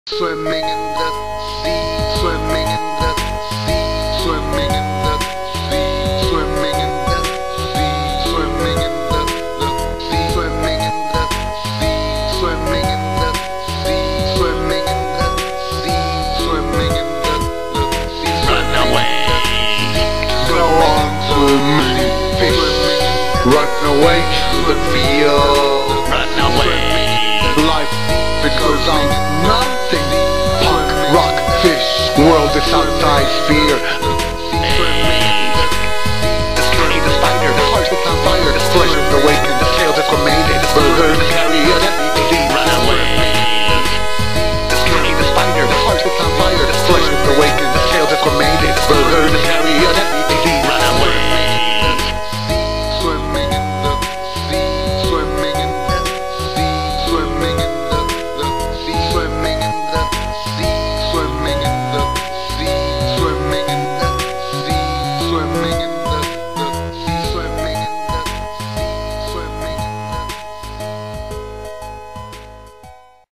Swimming in the sea, swimming in the sea, swimming in the sea, swimming in the sea, swimming in the sea, swimming in the sea, swimming in the sea, swimming in the sea, swimming in the sea. Run away, Go on swimming, fish. Run away to the field. Run away. Life, it goes on. Nothing. Punk, rock, fish. World is outside sphere. The skinny, the spider, the heart that's on fire. The flesh is awakened, the scales Escomated. The bird is carried, everything. Run away. The skinny, the spider, the heart that's on fire. The flesh is awakened, the scales Escomated. The bird is